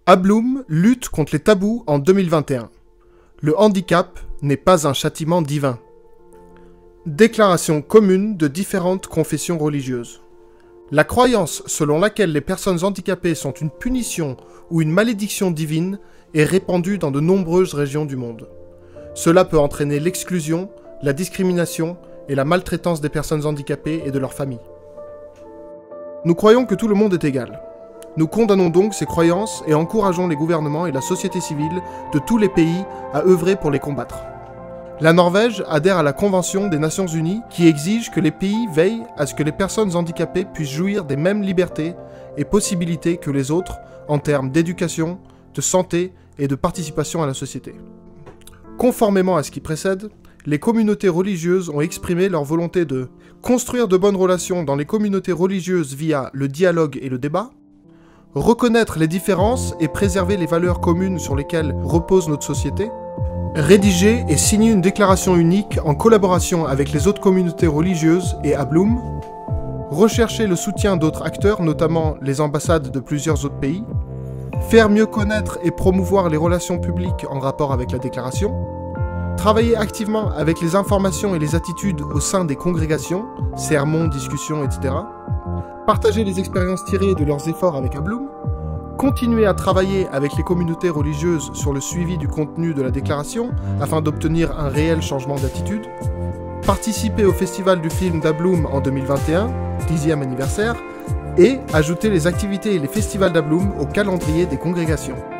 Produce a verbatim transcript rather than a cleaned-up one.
Abloum lutte contre les tabous en deux mille vingt et un. Le handicap n'est pas un châtiment divin. Déclaration commune de différentes confessions religieuses. La croyance selon laquelle les personnes handicapées sont une punition ou une malédiction divine est répandue dans de nombreuses régions du monde. Cela peut entraîner l'exclusion, la discrimination et la maltraitance des personnes handicapées et de leurs familles. Nous croyons que tout le monde est égal. Nous condamnons donc ces croyances et encourageons les gouvernements et la société civile de tous les pays à œuvrer pour les combattre. La Norvège adhère à la Convention des Nations Unies qui exige que les pays veillent à ce que les personnes handicapées puissent jouir des mêmes libertés et possibilités que les autres en termes d'éducation, de santé et de participation à la société. Conformément à ce qui précède, les communautés religieuses ont exprimé leur volonté de construire de bonnes relations dans les communautés religieuses via le dialogue et le débat, reconnaître les différences et préserver les valeurs communes sur lesquelles repose notre société, rédiger et signer une déclaration unique en collaboration avec les autres communautés religieuses et Abloum, rechercher le soutien d'autres acteurs, notamment les ambassades de plusieurs autres pays, faire mieux connaître et promouvoir les relations publiques en rapport avec la déclaration, travailler activement avec les informations et les attitudes au sein des congrégations, sermons, discussions, et cetera, partager les expériences tirées de leurs efforts avec Abloum, continuer à travailler avec les communautés religieuses sur le suivi du contenu de la déclaration afin d'obtenir un réel changement d'attitude, participer au festival du film d'Abloum en deux mille vingt et un, dixième anniversaire, et ajouter les activités et les festivals d'Abloum au calendrier des congrégations.